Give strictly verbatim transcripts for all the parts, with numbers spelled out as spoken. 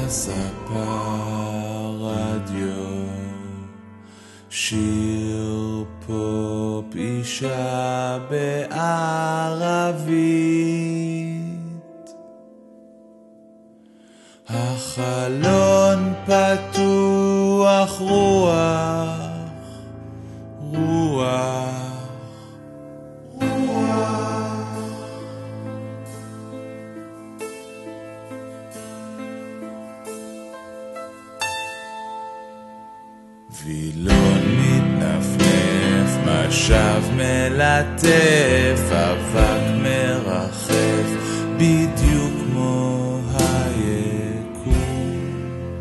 הספה רדיו, שיר פופ אישה בערבית. החלון פתוח, רוח, רוח, וילון מתנפנף, משב מלטף, אבק מרחף, בדיוק כמו היקום.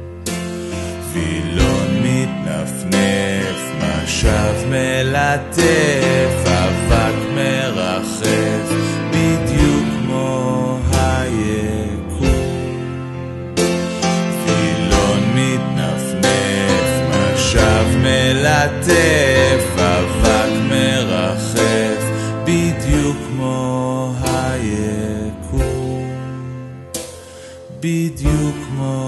וילון מתנפנף, משב מלטף, אבק מרחף, בדיוק כמו היקום. וילון מתנפנף, משב מלטף, אבק מרחף, בדיוק כמו היקום, בדיוק כמו